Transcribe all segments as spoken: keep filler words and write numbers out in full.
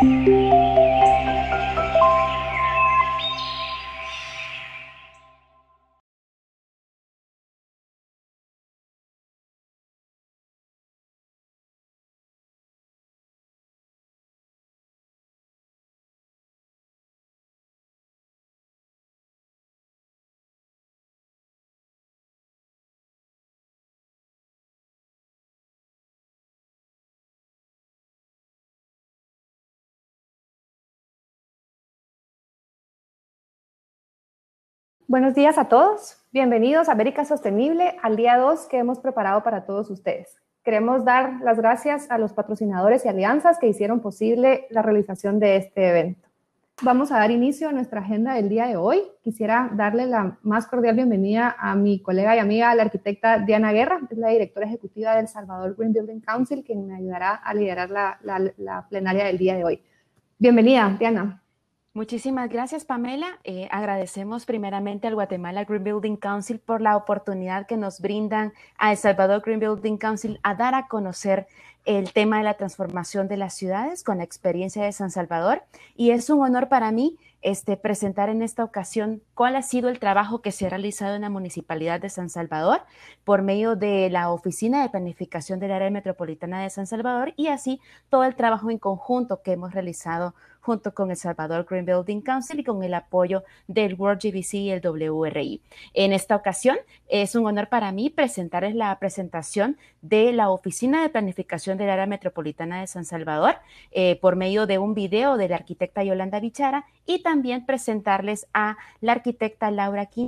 Buenos días a todos, bienvenidos a América Sostenible, al día dos que hemos preparado para todos ustedes. Queremos dar las gracias a los patrocinadores y alianzas que hicieron posible la realización de este evento. Vamos a dar inicio a nuestra agenda del día de hoy. Quisiera darle la más cordial bienvenida a mi colega y amiga, la arquitecta Diana Guerra, es la directora ejecutiva del Salvador Green Building Council, quien me ayudará a liderar la, la, la plenaria del día de hoy. Bienvenida, Diana. Muchísimas gracias, Pamela. Eh, agradecemos primeramente al Guatemala Green Building Council por la oportunidad que nos brindan a El Salvador Green Building Council a dar a conocer el tema de la transformación de las ciudades con la experiencia de San Salvador. Y es un honor para mí este, presentar en esta ocasión cuál ha sido el trabajo que se ha realizado en la Municipalidad de San Salvador por medio de la Oficina de Planificación del Área Metropolitana de San Salvador y así todo el trabajo en conjunto que hemos realizado junto con el Salvador Green Building Council y con el apoyo del World G B C y el W R I. En esta ocasión es un honor para mí presentarles la presentación de la Oficina de Planificación del Área Metropolitana de San Salvador eh, por medio de un video de la arquitecta Yolanda Bichara y también presentarles a la arquitecta Laura Quintana,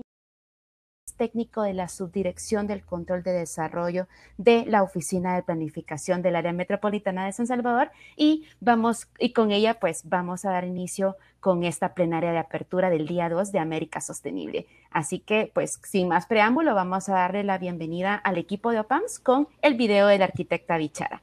técnico de la Subdirección del Control de Desarrollo de la Oficina de Planificación del Área Metropolitana de San Salvador y vamos y con ella pues vamos a dar inicio con esta plenaria de apertura del día dos de América Sostenible. Así que pues sin más preámbulo vamos a darle la bienvenida al equipo de OPAMS con el video de la arquitecta Bichara.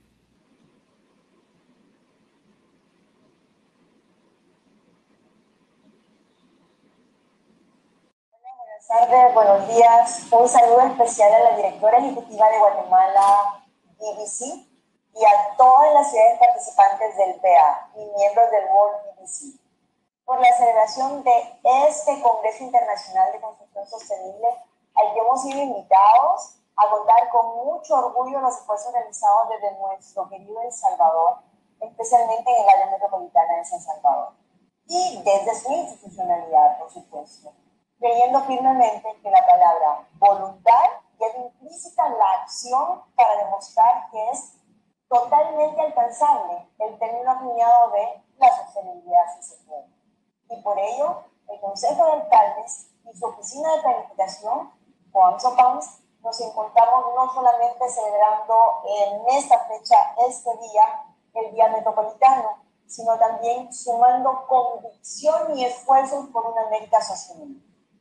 Buenas tardes, buenos días. Un saludo especial a la directora ejecutiva de Guatemala, G B C, y a todas las ciudades participantes del P A y miembros del World G B C, por la celebración de este Congreso Internacional de Construcción Sostenible, al que hemos sido invitados a contar con mucho orgullo los esfuerzos realizados desde nuestro querido El Salvador, especialmente en el área metropolitana de San Salvador, y desde su institucionalidad, por supuesto, creyendo firmemente que la palabra voluntad lleva implícita la acción para demostrar que es totalmente alcanzable el término acuñado de la sostenibilidad si se puede. Y por ello, el Consejo de Alcaldes y su Oficina de Planificación, OPAMS OPAMS, nos encontramos no solamente celebrando en esta fecha, este día, el Día Metropolitano, sino también sumando convicción y esfuerzos por una América sostenible.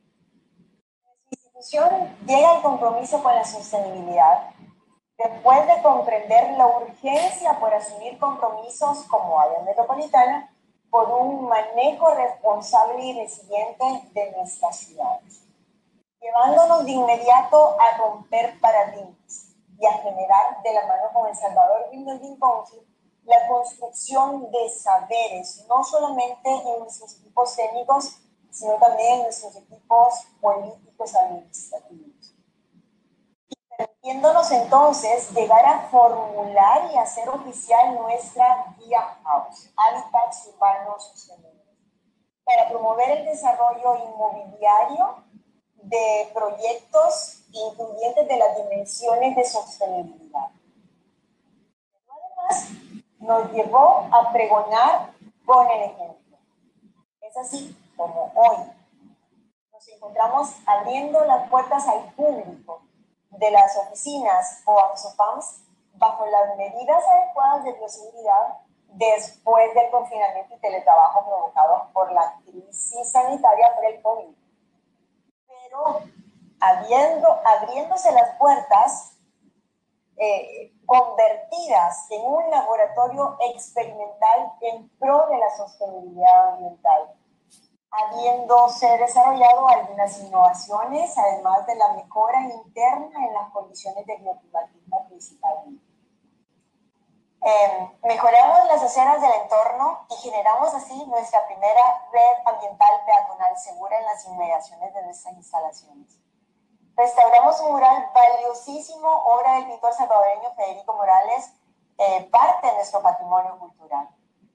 La institución llega al compromiso con la sostenibilidad después de comprender la urgencia por asumir compromisos como área metropolitana por un manejo responsable y resiliente de nuestras ciudades, llevándonos de inmediato a romper paradigmas y a generar de la mano con El Salvador Green Building Council la construcción de saberes, no solamente en nuestros equipos técnicos, sino también en nuestros equipos políticos administrativos. Y permitiéndonos entonces llegar a formular y hacer oficial nuestra Guía House, Hábitats Urbanos Sostenibles, para promover el desarrollo inmobiliario de proyectos incluyentes de las dimensiones de sostenibilidad. Pero además, nos llevó a pregonar con el ejemplo. Es así como hoy nos encontramos abriendo las puertas al público de las oficinas OPAMS OPAMS bajo las medidas adecuadas de bioseguridad después del confinamiento y teletrabajo provocado por la crisis sanitaria por el COVID. Pero habiendo, abriéndose las puertas, eh, convertidas en un laboratorio experimental en pro de la sostenibilidad ambiental, habiéndose desarrollado algunas innovaciones, además de la mejora interna en las condiciones de bioclimatismo principalmente. Eh, mejoramos las aceras del entorno y generamos así nuestra primera red ambiental peatonal segura en las inmediaciones de nuestras instalaciones. Restauramos un mural valiosísimo, obra del pintor salvadoreño Federico Morales, eh, parte de nuestro patrimonio cultural.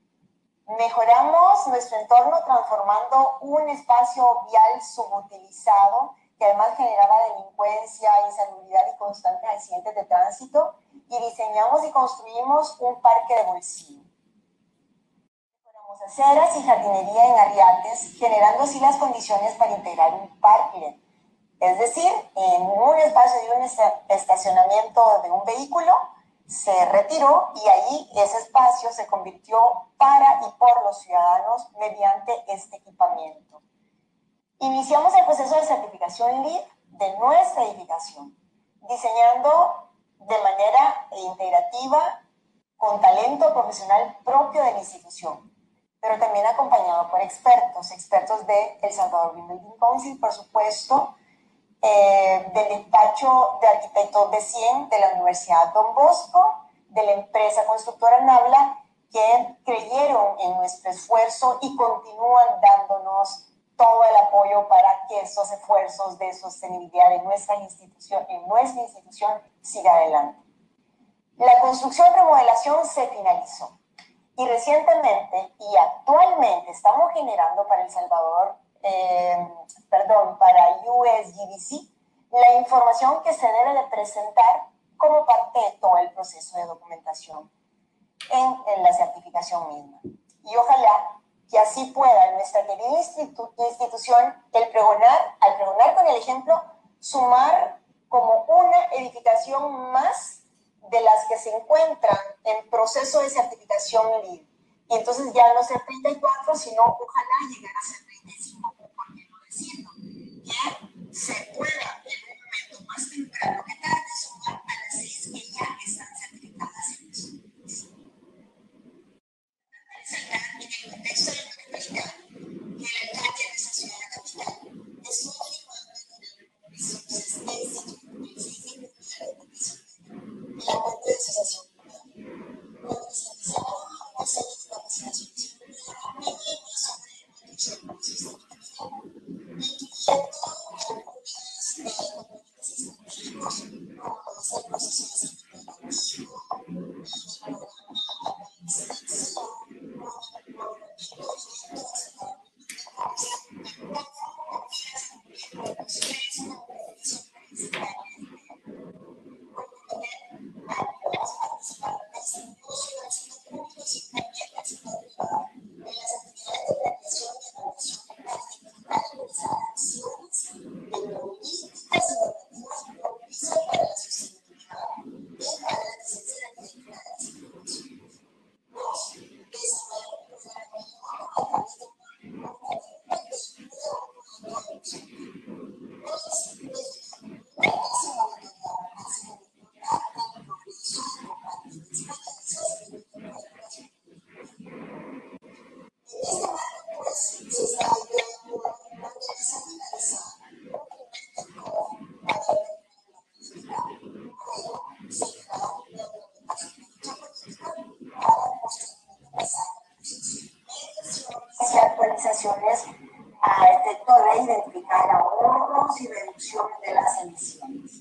Mejoramos nuestro entorno transformando un espacio vial subutilizado que además generaba delincuencia, insalubridad y constantes accidentes de tránsito, y diseñamos y construimos un parque de bolsillo. Mejoramos aceras y jardinería en Arriates, generando así las condiciones para integrar un parque, es decir, en un espacio de un estacionamiento de un vehículo se retiró y ahí ese espacio se convirtió para y por los ciudadanos mediante este equipamiento. Iniciamos el proceso de certificación LEED de nuestra edificación, diseñando de manera integrativa, con talento profesional propio de la institución, pero también acompañado por expertos, expertos de El Salvador Green Building Council, por supuesto, eh, del despacho de arquitectos de CIEN de la Universidad Don Bosco, de la empresa constructora Nabla, que creyeron en nuestro esfuerzo y continúan dándonos todo el apoyo para que esos esfuerzos de sostenibilidad en nuestra institución, en nuestra institución siga adelante. La construcción-remodelación se finalizó y recientemente y actualmente estamos generando para El Salvador, eh, perdón, para U S G B C, la información que se debe de presentar como parte de todo el proceso de documentación en, en la certificación misma. Y ojalá que así pueda nuestra querida institu institución, el pregonar, al pregonar con el ejemplo, sumar como una edificación más de las que se encuentran en proceso de certificación LEED. Y entonces ya no ser treinta y cuatro, sino ojalá llegar a ser treinta y cinco, por qué no decirlo, que se pueda en un momento más temprano que tarde sumar a las seis que ya están certificadas en eso. En el contexto de la capital, que el alcalde de esa ciudad capital estuvo firmando con el Resources Institute el seis de junio del año el acuerdo de asociación cultural, donde se diseñó una serie de capacitaciones mínimas sobre nutrición y sostenibilidad, incluyendo algunas de componentes estratégicos como el proceso de seguimiento activo y el programa extensivo. A efecto de identificar ahorros y reducción de las emisiones.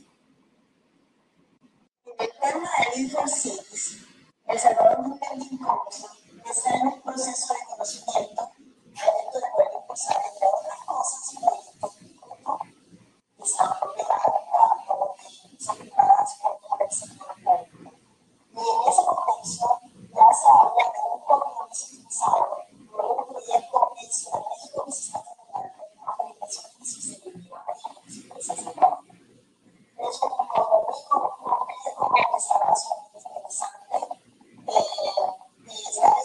En el tema de Lead for Cities, El Salvador Green Building Council está en un proceso de conocimiento a efecto de poder impulsar, entre otras cosas, un proyecto piloto que está propiedad tanto de certificadas como del sector público. Y en ese contexto ya se habla de un compromiso utilizado por un proyecto estratégico que se está generando en una aplicación de sostenibilidad y empresas. Es un compromiso complejo que está bastante interesante y está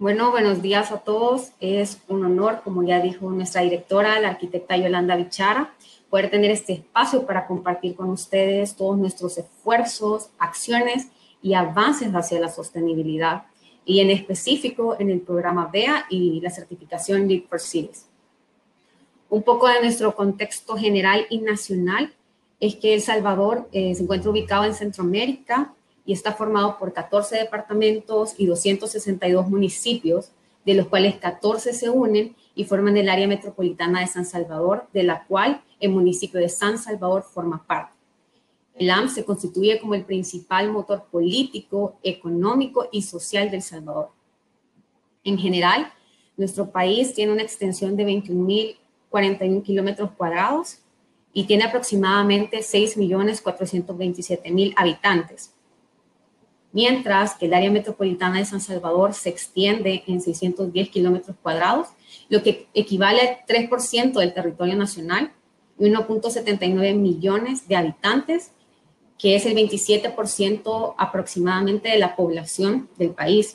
Bueno, buenos días a todos. Es un honor, como ya dijo nuestra directora, la arquitecta Yolanda Bichara, poder tener este espacio para compartir con ustedes todos nuestros esfuerzos, acciones y avances hacia la sostenibilidad, y en específico en el programa B E A y la certificación LEED for Cities. Un poco de nuestro contexto general y nacional es que El Salvador eh, se encuentra ubicado en Centroamérica y está formado por catorce departamentos y doscientos sesenta y dos municipios, de los cuales catorce se unen y forman el área metropolitana de San Salvador, de la cual el municipio de San Salvador forma parte. El A M S se constituye como el principal motor político, económico y social de El Salvador. En general, nuestro país tiene una extensión de veintiún mil cuarenta y uno kilómetros cuadrados y tiene aproximadamente seis millones cuatrocientos veintisiete mil habitantes, mientras que el área metropolitana de San Salvador se extiende en seiscientos diez kilómetros cuadrados, lo que equivale al tres por ciento del territorio nacional y uno punto setenta y nueve millones de habitantes, que es el veintisiete por ciento aproximadamente de la población del país.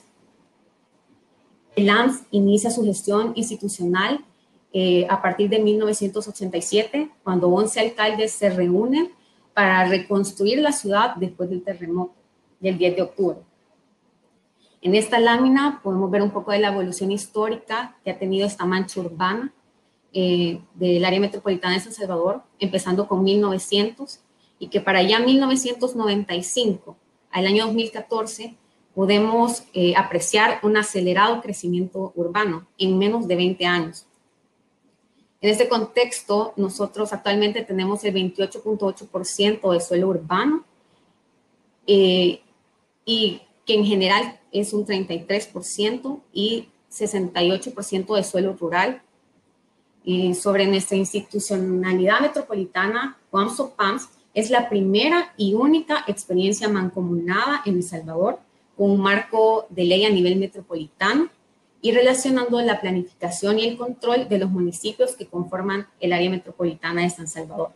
El A M S inicia su gestión institucional eh, a partir de mil novecientos ochenta y siete, cuando once alcaldes se reúnen para reconstruir la ciudad después del terremoto del diez de octubre. En esta lámina podemos ver un poco de la evolución histórica que ha tenido esta mancha urbana eh, del área metropolitana de San Salvador, empezando con mil novecientos, y que para allá mil novecientos noventa y cinco, al año dos mil catorce, podemos eh, apreciar un acelerado crecimiento urbano en menos de veinte años. En este contexto, nosotros actualmente tenemos el veintiocho punto ocho por ciento de suelo urbano, eh, y que en general es un treinta y tres por ciento y sesenta y ocho por ciento de suelo rural. Y sobre nuestra institucionalidad metropolitana, P A M S o P A M S es la primera y única experiencia mancomunada en El Salvador con un marco de ley a nivel metropolitano y relacionando la planificación y el control de los municipios que conforman el área metropolitana de San Salvador.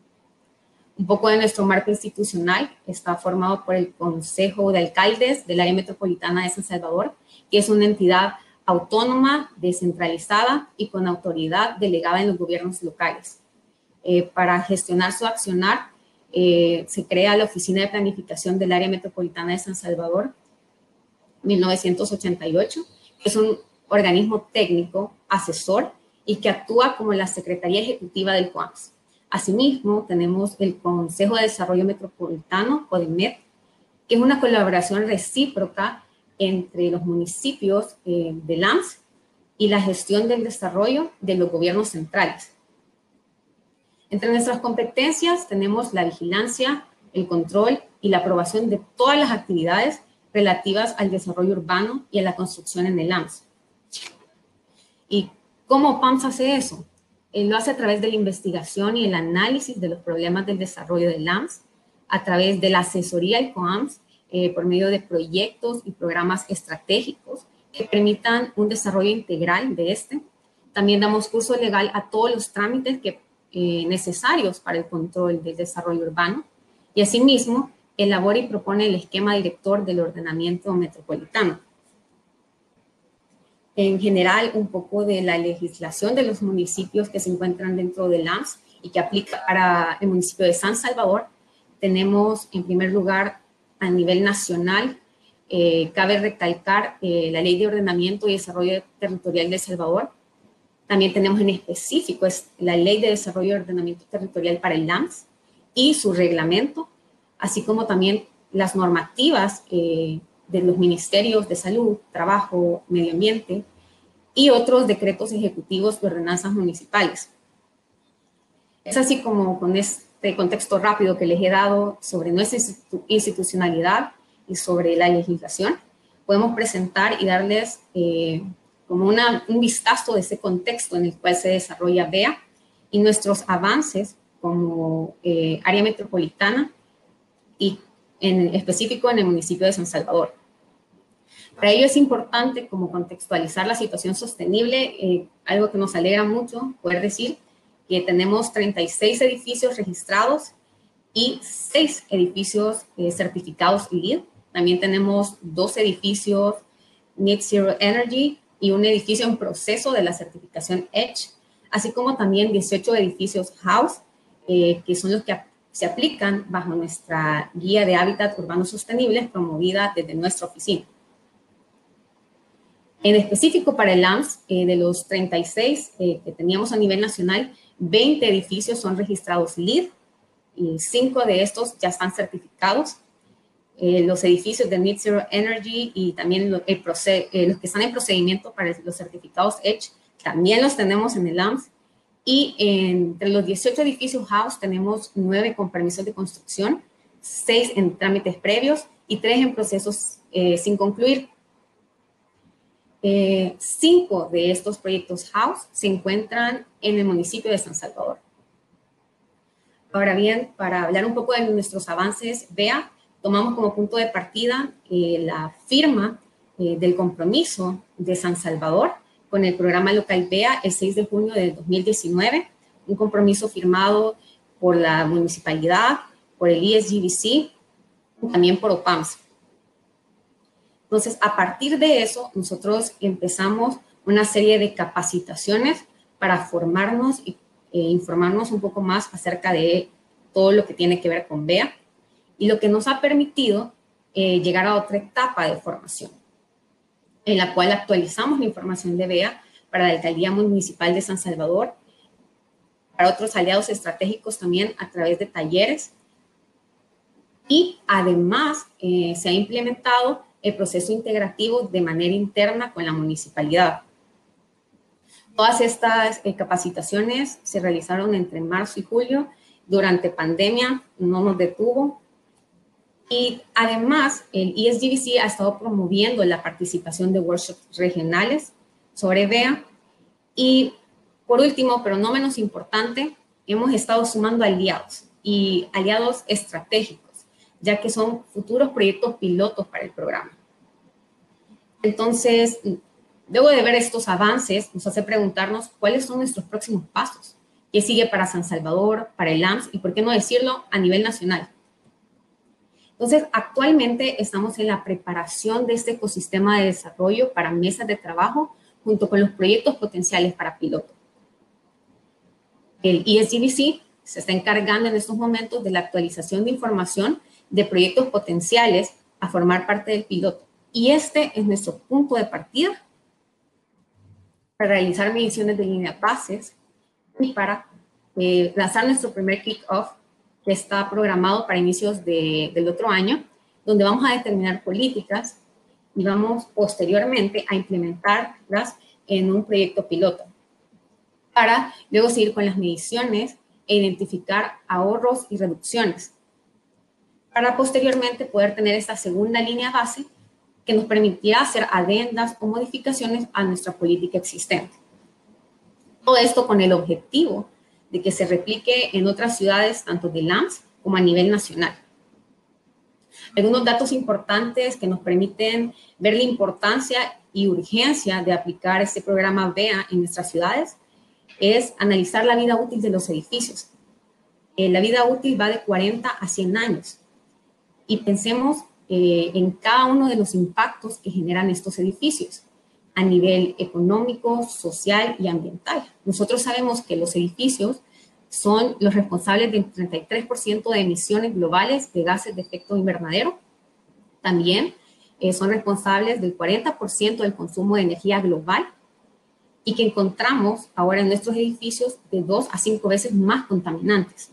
Un poco de nuestro marco institucional está formado por el Consejo de Alcaldes del área metropolitana de San Salvador, que es una entidad autónoma, descentralizada y con autoridad delegada en los gobiernos locales. Eh, para gestionar su accionar, eh, se crea la Oficina de Planificación del área metropolitana de San Salvador, mil novecientos ochenta y ocho, que es un organismo técnico, asesor y que actúa como la Secretaría Ejecutiva del P A M S. Asimismo, tenemos el Consejo de Desarrollo Metropolitano, CODEMET, que es una colaboración recíproca entre los municipios eh, del A M S y la gestión del desarrollo de los gobiernos centrales. Entre nuestras competencias tenemos la vigilancia, el control y la aprobación de todas las actividades relativas al desarrollo urbano y a la construcción en el A M S. ¿Y cómo P A M S hace eso? Él lo hace a través de la investigación y el análisis de los problemas del desarrollo del A M S, a través de la asesoría al C O A M S, eh, por medio de proyectos y programas estratégicos que permitan un desarrollo integral de este. También damos curso legal a todos los trámites que, eh, necesarios para el control del desarrollo urbano, y asimismo elabora y propone el esquema director del ordenamiento metropolitano. En general, un poco de la legislación de los municipios que se encuentran dentro del A M S y que aplica para el municipio de San Salvador. Tenemos, en primer lugar, a nivel nacional, eh, cabe recalcar eh, la Ley de Ordenamiento y Desarrollo Territorial de El Salvador. También tenemos en específico es la Ley de Desarrollo y Ordenamiento Territorial para el A M S y su reglamento, así como también las normativas eh, de los ministerios de salud, trabajo, medio ambiente y otros decretos ejecutivos y ordenanzas municipales. Es así como con este contexto rápido que les he dado sobre nuestra institucionalidad y sobre la legislación, podemos presentar y darles eh, como una, un vistazo de ese contexto en el cual se desarrolla B E A y nuestros avances como eh, área metropolitana y en específico en el municipio de San Salvador. Para ello es importante como contextualizar la situación sostenible, eh, algo que nos alegra mucho poder decir que tenemos treinta y seis edificios registrados y seis edificios eh, certificados LEED. También tenemos dos edificios Net Zero Energy y un edificio en proceso de la certificación EDGE, así como también dieciocho edificios House, eh, que son los que se aplican bajo nuestra guía de hábitat urbanos sostenibles promovida desde nuestra oficina. En específico para el A M S, eh, de los treinta y seis eh, que teníamos a nivel nacional, veinte edificios son registrados LEED y cinco de estos ya están certificados. Eh, los edificios de Net Zero Energy y también lo, el proce eh, los que están en procedimiento para los certificados EDGE, también los tenemos en el A M S. Y entre los dieciocho edificios House tenemos nueve con permisos de construcción, seis en trámites previos y tres en procesos eh, sin concluir. Eh, cinco de estos proyectos House se encuentran en el municipio de San Salvador. Ahora bien, para hablar un poco de nuestros avances B E A, tomamos como punto de partida eh, la firma eh, del compromiso de San Salvador con el programa local B E A el seis de junio de dos mil diecinueve, un compromiso firmado por la municipalidad, por el E S G B C y también por O P A M S. Entonces, a partir de eso, nosotros empezamos una serie de capacitaciones para formarnos y eh, informarnos un poco más acerca de todo lo que tiene que ver con B E A, y lo que nos ha permitido eh, llegar a otra etapa de formación, en la cual actualizamos la información de B E A para la Alcaldía Municipal de San Salvador, para otros aliados estratégicos también a través de talleres, y además eh, se ha implementado el proceso integrativo de manera interna con la municipalidad. Todas estas eh, capacitaciones se realizaron entre marzo y julio. Durante pandemia no nos detuvo. Y además, el E S G B C ha estado promoviendo la participación de workshops regionales sobre B E A. Y por último, pero no menos importante, hemos estado sumando aliados y aliados estratégicos, ya que son futuros proyectos pilotos para el programa. Entonces, luego de ver estos avances, nos hace preguntarnos cuáles son nuestros próximos pasos, qué sigue para San Salvador, para el A M S y, por qué no decirlo, a nivel nacional. Entonces, actualmente estamos en la preparación de este ecosistema de desarrollo para mesas de trabajo junto con los proyectos potenciales para piloto. El E S G B C se está encargando en estos momentos de la actualización de información de proyectos potenciales a formar parte del piloto. Y este es nuestro punto de partida para realizar mediciones de línea bases y para eh, lanzar nuestro primer kick-off, que está programado para inicios de, del otro año, donde vamos a determinar políticas y vamos posteriormente a implementarlas en un proyecto piloto, para luego seguir con las mediciones e identificar ahorros y reducciones, para posteriormente poder tener esta segunda línea base que nos permitirá hacer adendas o modificaciones a nuestra política existente. Todo esto con el objetivo de que se replique en otras ciudades, tanto del A M S como a nivel nacional. Algunos datos importantes que nos permiten ver la importancia y urgencia de aplicar este programa B E A en nuestras ciudades es analizar la vida útil de los edificios. Eh, la vida útil va de cuarenta a cien años. Y pensemos eh, en cada uno de los impactos que generan estos edificios a nivel económico, social y ambiental. Nosotros sabemos que los edificios son los responsables del treinta y tres por ciento de emisiones globales de gases de efecto invernadero. También eh, son responsables del cuarenta por ciento del consumo de energía global y que encontramos ahora en nuestros edificios de dos a cinco veces más contaminantes.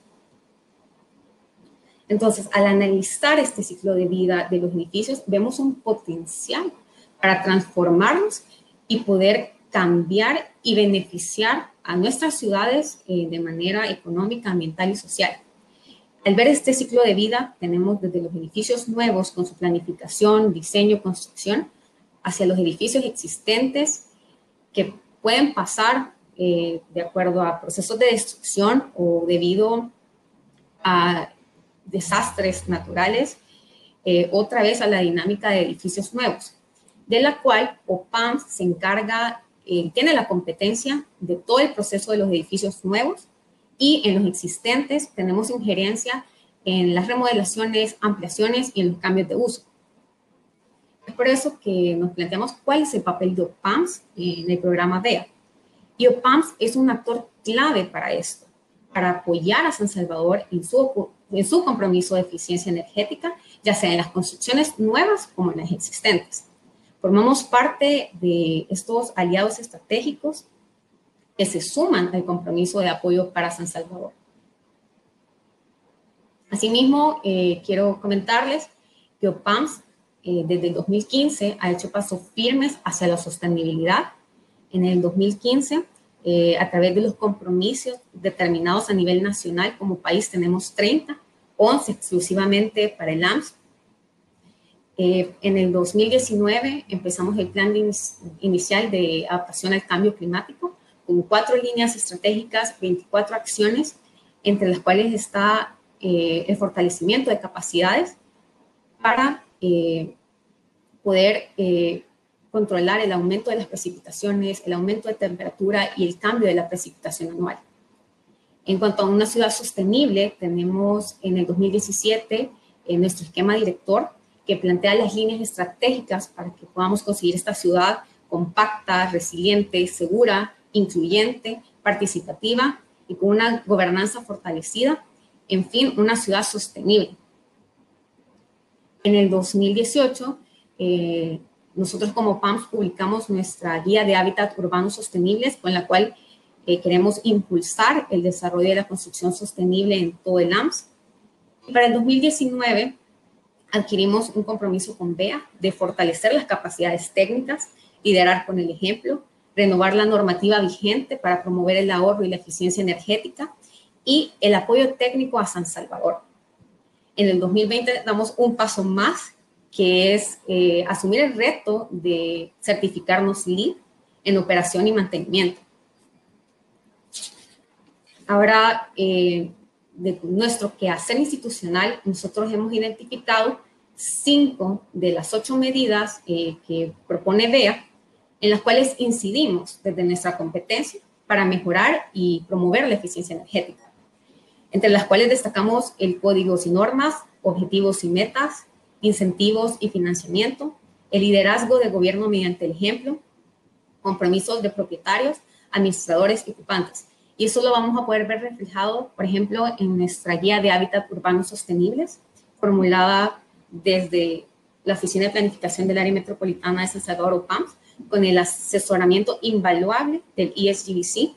Entonces, al analizar este ciclo de vida de los edificios, vemos un potencial para transformarnos y poder cambiar y beneficiar a nuestras ciudades eh, de manera económica, ambiental y social. Al ver este ciclo de vida, tenemos desde los edificios nuevos con su planificación, diseño, construcción, hacia los edificios existentes que pueden pasar eh, de acuerdo a procesos de destrucción o debido a desastres naturales, eh, otra vez a la dinámica de edificios nuevos, de la cual O P A M S se encarga, eh, tiene la competencia de todo el proceso de los edificios nuevos, y en los existentes tenemos injerencia en las remodelaciones, ampliaciones y en los cambios de uso. Es por eso que nos planteamos cuál es el papel de OPAMS en el programa B E A. Y OPAMS es un actor clave para esto, para apoyar a San Salvador en su, en su compromiso de eficiencia energética, ya sea en las construcciones nuevas como en las existentes. Formamos parte de estos aliados estratégicos que se suman al compromiso de apoyo para San Salvador. Asimismo, eh, quiero comentarles que OPAMS eh, desde el dos mil quince ha hecho pasos firmes hacia la sostenibilidad. En el dos mil quince, eh, a través de los compromisos determinados a nivel nacional, como país tenemos treinta, once exclusivamente para el A M S. Eh, en el dos mil diecinueve empezamos el plan de in inicial de adaptación al cambio climático, con cuatro líneas estratégicas, veinticuatro acciones, entre las cuales está eh, el fortalecimiento de capacidades para eh, poder eh, controlar el aumento de las precipitaciones, el aumento de temperatura y el cambio de la precipitación anual. En cuanto a una ciudad sostenible, tenemos en el dos mil diecisiete eh, nuestro esquema director que plantea las líneas estratégicas para que podamos conseguir esta ciudad compacta, resiliente, segura, incluyente, participativa y con una gobernanza fortalecida, en fin, una ciudad sostenible. En el dos mil dieciocho, eh, nosotros como OPAMS publicamos nuestra guía de hábitat urbanos sostenibles, con la cual eh, queremos impulsar el desarrollo de la construcción sostenible en todo el A M S. Y para el dos mil diecinueve adquirimos un compromiso con B E A de fortalecer las capacidades técnicas, liderar con el ejemplo, renovar la normativa vigente para promover el ahorro y la eficiencia energética y el apoyo técnico a San Salvador. En el dos mil veinte damos un paso más, que es eh, asumir el reto de certificarnos L E E D en operación y mantenimiento. Ahora, eh, de nuestro quehacer institucional, nosotros hemos identificado cinco de las ocho medidas eh, que propone B E A, en las cuales incidimos desde nuestra competencia para mejorar y promover la eficiencia energética, entre las cuales destacamos el códigos y normas, objetivos y metas, incentivos y financiamiento, el liderazgo de gobierno mediante el ejemplo, compromisos de propietarios, administradores y ocupantes. Y eso lo vamos a poder ver reflejado, por ejemplo, en nuestra guía de hábitat urbanos sostenibles, formulada desde la Oficina de Planificación del Área Metropolitana de San Salvador, OPAMS, con el asesoramiento invaluable del E S G B C,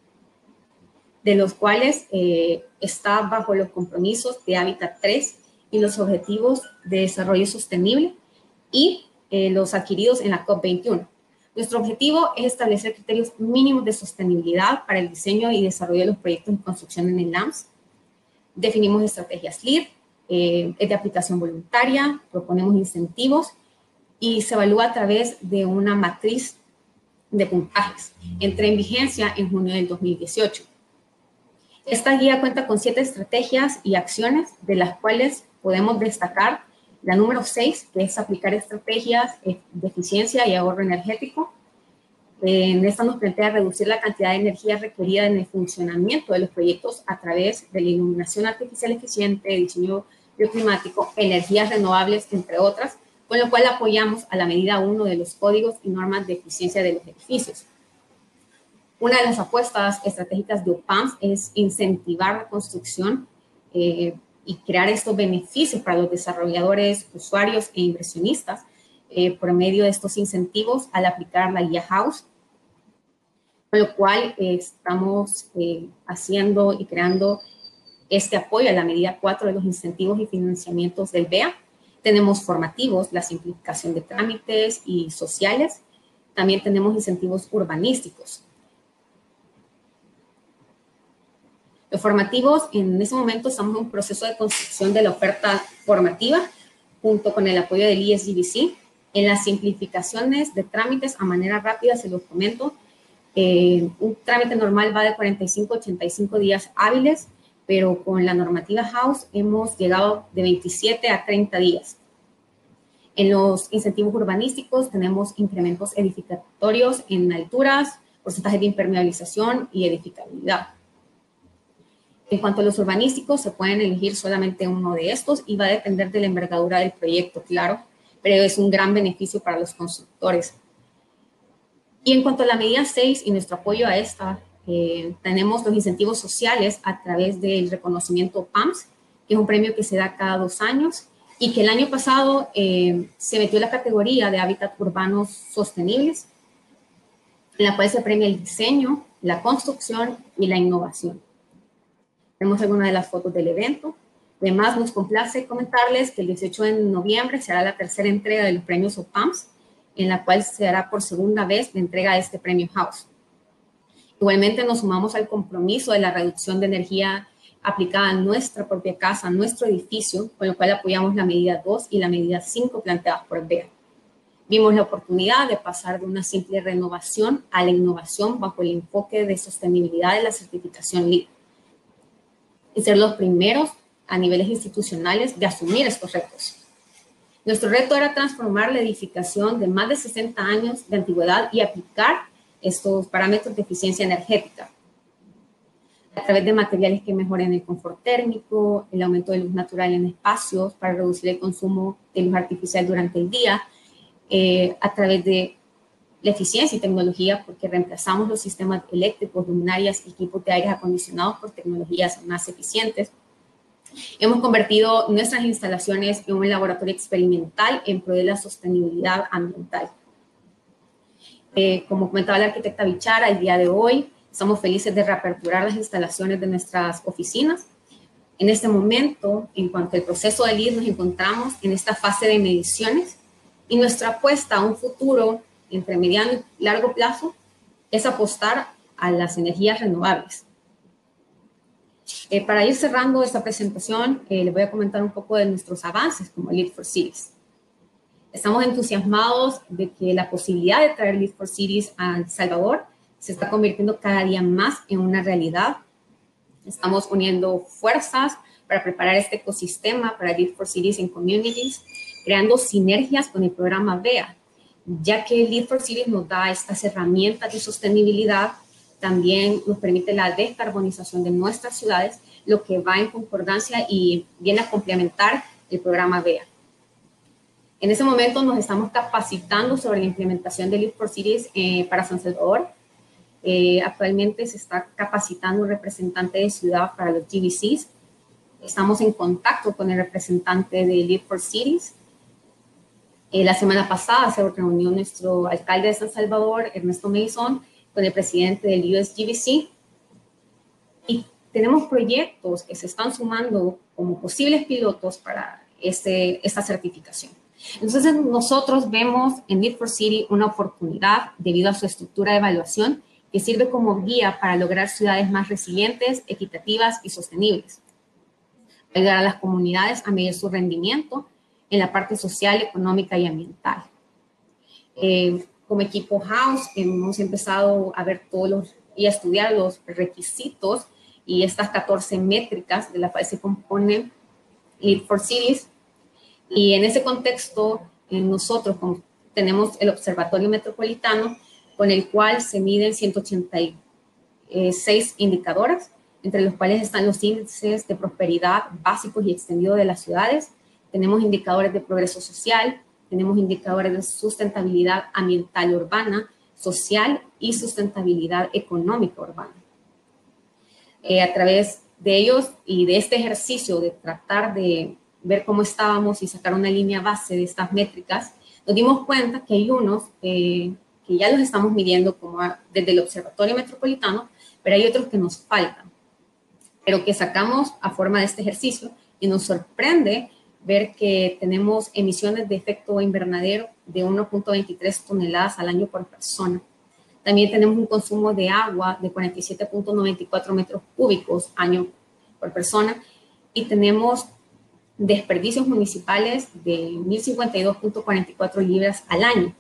de los cuales eh, está bajo los compromisos de Hábitat tres y los objetivos de desarrollo sostenible y eh, los adquiridos en la COP veintiuno. Nuestro objetivo es establecer criterios mínimos de sostenibilidad para el diseño y desarrollo de los proyectos de construcción en el A M S. Definimos estrategias L E E D, eh, es de aplicación voluntaria, proponemos incentivos y se evalúa a través de una matriz de puntajes. Entré en vigencia en junio del dos mil dieciocho. Esta guía cuenta con siete estrategias y acciones, de las cuales podemos destacar la número seis, que es aplicar estrategias de eficiencia y ahorro energético. En esta nos plantea reducir la cantidad de energía requerida en el funcionamiento de los proyectos a través de la iluminación artificial eficiente, diseño bioclimático, energías renovables, entre otras, con lo cual apoyamos a la medida uno de los códigos y normas de eficiencia de los edificios. Una de las apuestas estratégicas de OPAMS es incentivar la construcción eh, y crear estos beneficios para los desarrolladores, usuarios e inversionistas eh, por medio de estos incentivos al aplicar la guía House, con lo cual eh, estamos eh, haciendo y creando este apoyo a la medida cuatro de los incentivos y financiamientos del B E A. Tenemos formativos, la simplificación de trámites y sociales. También tenemos incentivos urbanísticos. Los formativos, en ese momento estamos en un proceso de construcción de la oferta formativa junto con el apoyo del E S G B C. En las simplificaciones de trámites a manera rápida, se los comento, eh, un trámite normal va de cuarenta y cinco a ochenta y cinco días hábiles, pero con la normativa House hemos llegado de veintisiete a treinta días. En los incentivos urbanísticos tenemos incrementos edificatorios en alturas, porcentaje de impermeabilización y edificabilidad. En cuanto a los urbanísticos, se pueden elegir solamente uno de estos y va a depender de la envergadura del proyecto, claro. pero es un gran beneficio para los constructores. Y en cuanto a la medida seis y nuestro apoyo a esta, eh, tenemos los incentivos sociales a través del reconocimiento P A M S, que es un premio que se da cada dos años y que el año pasado eh, se metió en la categoría de hábitats urbanos sostenibles, en la cual se premia el diseño, la construcción y la innovación. Vemos algunas de las fotos del evento. Además, nos complace comentarles que el dieciocho de noviembre se hará la tercera entrega de los premios O P A M S, en la cual se hará por segunda vez la entrega de este premio House. Igualmente nos sumamos al compromiso de la reducción de energía aplicada a nuestra propia casa, a nuestro edificio, con lo cual apoyamos la medida dos y la medida cinco planteadas por B E A. Vimos la oportunidad de pasar de una simple renovación a la innovación bajo el enfoque de sostenibilidad de la certificación LEED y ser los primeros a niveles institucionales de asumir estos retos. Nuestro reto era transformar la edificación de más de sesenta años de antigüedad y aplicar estos parámetros de eficiencia energética a través de materiales que mejoren el confort térmico, el aumento de luz natural en espacios para reducir el consumo de luz artificial durante el día, eh, a través de la eficiencia y tecnología, porque reemplazamos los sistemas eléctricos, luminarias y equipos de aire acondicionados por tecnologías más eficientes. Hemos convertido nuestras instalaciones en un laboratorio experimental en pro de la sostenibilidad ambiental. Eh, como comentaba la arquitecta Bichara, el día de hoy estamos felices de reaperturar las instalaciones de nuestras oficinas. En este momento, en cuanto al proceso de LEED, nos encontramos en esta fase de mediciones y nuestra apuesta a un futuro entre mediano y largo plazo es apostar a las energías renovables. Eh, para ir cerrando esta presentación, eh, les voy a comentar un poco de nuestros avances como LEED for Cities. Estamos entusiasmados de que la posibilidad de traer LEED for Cities a El Salvador se está convirtiendo cada día más en una realidad. Estamos uniendo fuerzas para preparar este ecosistema para LEED for Cities en Communities, creando sinergias con el programa B E A, ya que LEED for Cities nos da estas herramientas de sostenibilidad, también nos permite la descarbonización de nuestras ciudades, lo que va en concordancia y viene a complementar el programa B E A. En ese momento nos estamos capacitando sobre la implementación de LEED for Cities eh, para San Salvador. Eh, actualmente se está capacitando un representante de ciudad para los G B Cs. Estamos en contacto con el representante de LEED for Cities. Eh, la semana pasada se reunió nuestro alcalde de San Salvador, Ernesto Mason, con el presidente del U S G B C. Y tenemos proyectos que se están sumando como posibles pilotos para este, esta certificación. Entonces, nosotros vemos en LEED for City una oportunidad debido a su estructura de evaluación que sirve como guía para lograr ciudades más resilientes, equitativas y sostenibles. Ayudar a las comunidades a medir su rendimiento en la parte social, económica y ambiental. Eh, como equipo House hemos empezado a ver todos los, y a estudiar los requisitos y estas catorce métricas de las cuales se compone LEED for Cities. Y en ese contexto, eh, nosotros como tenemos el Observatorio Metropolitano, con el cual se miden ciento ochenta y seis indicadores, entre los cuales están los índices de prosperidad básicos y extendidos de las ciudades. Tenemos indicadores de progreso social, tenemos indicadores de sustentabilidad ambiental urbana, social y sustentabilidad económica urbana. Eh, a través de ellos y de este ejercicio de tratar de ver cómo estábamos y sacar una línea base de estas métricas, nos dimos cuenta que hay unos eh, que ya los estamos midiendo como a, desde el Observatorio Metropolitano, pero hay otros que nos faltan, pero que sacamos a forma de este ejercicio y nos sorprende ver que tenemos emisiones de efecto invernadero de uno punto veintitrés toneladas al año por persona. También tenemos un consumo de agua de cuarenta y siete punto noventa y cuatro metros cúbicos año por persona y tenemos desperdicios municipales de mil cincuenta y dos punto cuarenta y cuatro libras al año.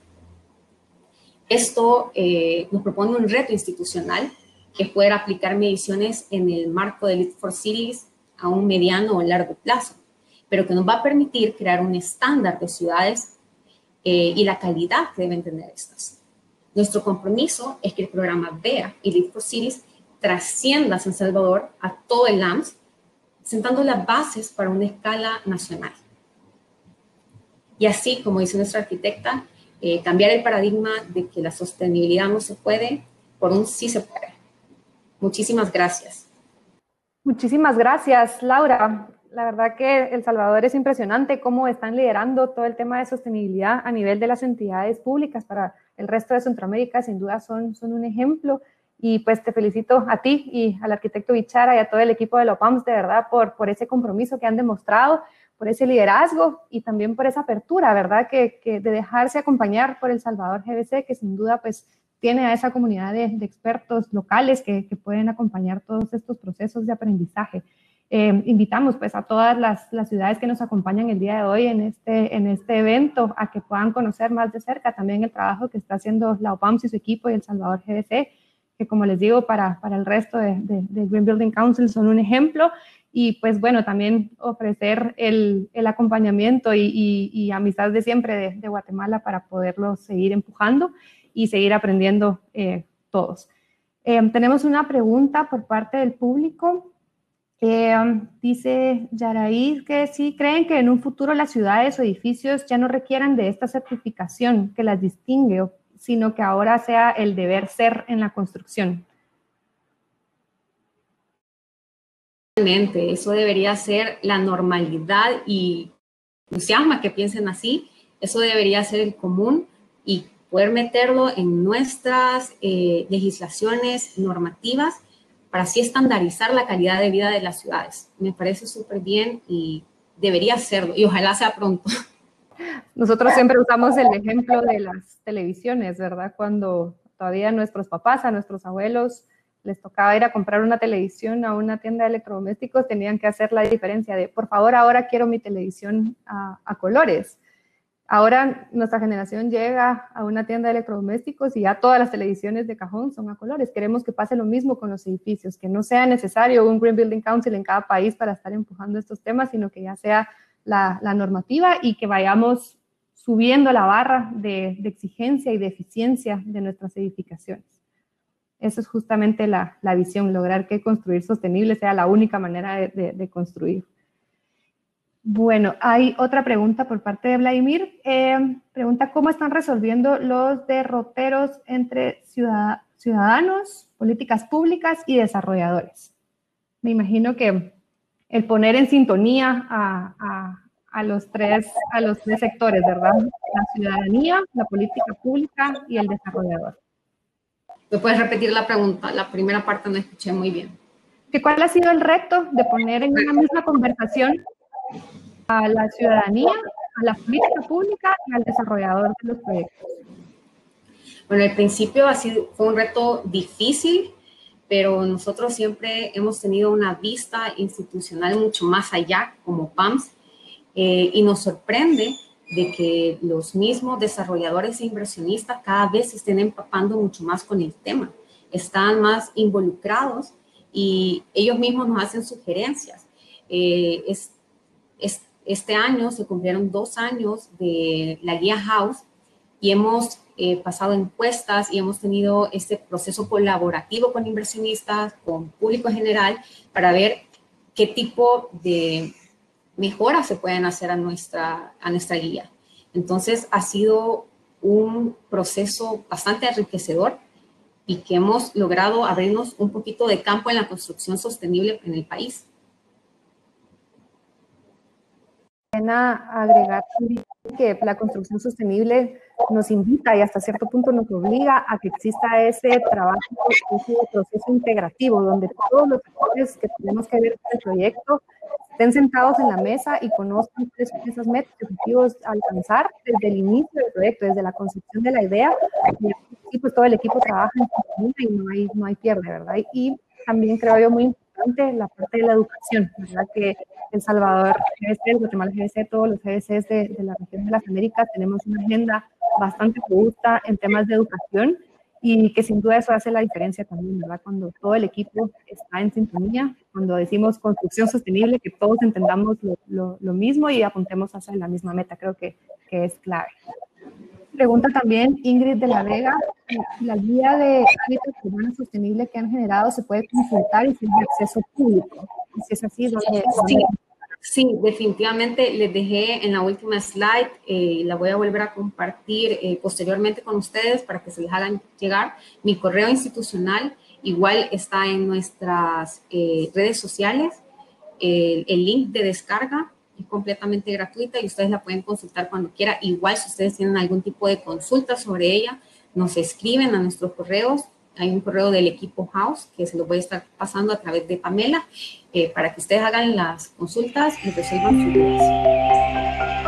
Esto eh, nos propone un reto institucional que es poder aplicar mediciones en el marco de LEED for Cities a un mediano o largo plazo, pero que nos va a permitir crear un estándar de ciudades eh, y la calidad que deben tener estas. Nuestro compromiso es que el programa B E A y LEED for Cities trascienda a San Salvador a todo el A M S, sentando las bases para una escala nacional. y así, como dice nuestra arquitecta, eh, cambiar el paradigma de que la sostenibilidad no se puede por un sí se puede. Muchísimas gracias. Muchísimas gracias, Laura. La verdad que El Salvador es impresionante cómo están liderando todo el tema de sostenibilidad a nivel de las entidades públicas. Para el resto de Centroamérica, sin duda, son, son un ejemplo. Y pues te felicito a ti y al arquitecto Bichara y a todo el equipo de LOPAMS, de verdad, por, por ese compromiso que han demostrado, por ese liderazgo y también por esa apertura, ¿verdad? Que, que de dejarse acompañar por El Salvador G B C, que sin duda, pues, tiene a esa comunidad de, de expertos locales que, que pueden acompañar todos estos procesos de aprendizaje. Eh, invitamos pues a todas las, las ciudades que nos acompañan el día de hoy en este, en este evento a que puedan conocer más de cerca también el trabajo que está haciendo la OPAMS y su equipo y El Salvador G B C, que como les digo, para, para el resto de, de, de Green Building Council son un ejemplo. Y pues bueno, también ofrecer el, el acompañamiento y, y, y amistad de siempre de, de Guatemala para poderlo seguir empujando y seguir aprendiendo eh, todos. Eh, tenemos una pregunta por parte del público. Eh, dice Yaraí que sí creen que en un futuro las ciudades o edificios ya no requieran de esta certificación que las distingue, sino que ahora sea el deber ser en la construcción. Eso debería ser la normalidad y entusiasma que piensen así. Eso debería ser el común y poder meterlo en nuestras eh, legislaciones normativas para así estandarizar la calidad de vida de las ciudades. Me parece súper bien y debería serlo, y ojalá sea pronto. Nosotros siempre usamos el ejemplo de las televisiones, ¿verdad? Cuando todavía nuestros papás, a nuestros abuelos, les tocaba ir a comprar una televisión a una tienda de electrodomésticos, tenían que hacer la diferencia de, por favor, ahora quiero mi televisión a, a colores. Ahora nuestra generación llega a una tienda de electrodomésticos y ya todas las televisiones de cajón son a colores. Queremos que pase lo mismo con los edificios, que no sea necesario un Green Building Council en cada país para estar empujando estos temas, sino que ya sea la, la normativa y que vayamos subiendo la barra de, de exigencia y de eficiencia de nuestras edificaciones. Eso es justamente la, la visión, lograr que construir sostenible sea la única manera de, de, de construir. Bueno, hay otra pregunta por parte de Vladimir. Eh, pregunta, ¿cómo están resolviendo los derroteros entre ciudad, ciudadanos, políticas públicas y desarrolladores? Me imagino que el poner en sintonía a, a, a, los, tres, a los tres sectores, ¿verdad? La ciudadanía, la política pública y el desarrollador. ¿Me puedes repetir la pregunta? La primera parte no escuché muy bien. ¿Cuál ha sido el reto de poner en una misma conversación a la ciudadanía, a la política pública y al desarrollador de los proyectos? Bueno, al principio ha sido, fue un reto difícil, pero nosotros siempre hemos tenido una vista institucional mucho más allá como PAMS eh, y nos sorprende de que los mismos desarrolladores e inversionistas cada vez se estén empapando mucho más con el tema, están más involucrados y ellos mismos nos hacen sugerencias. Eh, es, es, este año se cumplieron dos años de la guía House y hemos eh, pasado encuestas y hemos tenido este proceso colaborativo con inversionistas, con público en general, para ver qué tipo de mejoras se pueden hacer a nuestra, a nuestra guía. Entonces, ha sido un proceso bastante enriquecedor y que hemos logrado abrirnos un poquito de campo en la construcción sostenible en el país. A agregar que la construcción sostenible nos invita y hasta cierto punto nos obliga a que exista ese trabajo, ese proceso integrativo, donde todos los actores que tenemos que ver con el proyecto estén sentados en la mesa y conozcan esas metas y objetivos a alcanzar desde el inicio del proyecto, desde la concepción de la idea, y pues todo el equipo trabaja en conjunto y no hay, no hay pierde, ¿verdad? Y también creo yo muy importante la parte de la educación, ¿verdad? Que El Salvador G B C, el Guatemala G B C, todos los G B Cs de, de la región de las Américas tenemos una agenda bastante robusta en temas de educación y que sin duda eso hace la diferencia también, ¿verdad? Cuando todo el equipo está en sintonía, cuando decimos construcción sostenible, que todos entendamos lo, lo, lo mismo y apuntemos hacia la misma meta, creo que, que es clave. Pregunta también Ingrid de la Vega, la guía de hábitos urbanos sostenibles que han generado se puede consultar y si es de acceso público. Y si es así, ¿dónde? Sí, Sí, definitivamente les dejé en la última slide, eh, la voy a volver a compartir eh, posteriormente con ustedes para que se les hagan llegar. Mi correo institucional igual está en nuestras eh, redes sociales. El, el link de descarga es completamente gratuita y ustedes la pueden consultar cuando quieran. Igual si ustedes tienen algún tipo de consulta sobre ella, nos escriben a nuestros correos. Hay un correo del equipo House que se lo voy a estar pasando a través de Pamela eh, para que ustedes hagan las consultas y resuelvan sus dudas.